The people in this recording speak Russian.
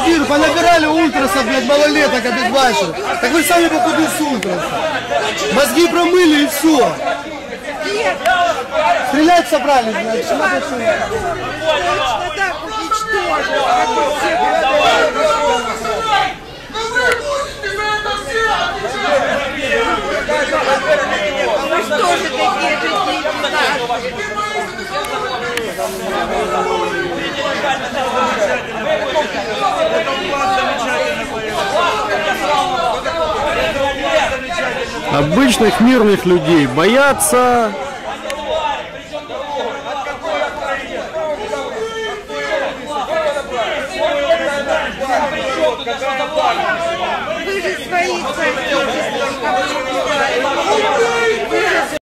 эфир, понабирали ультраса, блядь, малолеток обезбашенных. Так вы сами покуда с ультраса. Мозги промыли и все. Стрелять собрались, блядь. Точно так уничтожили, как вы все вы что же такие Обычных мирных людей боятся. Вы же своих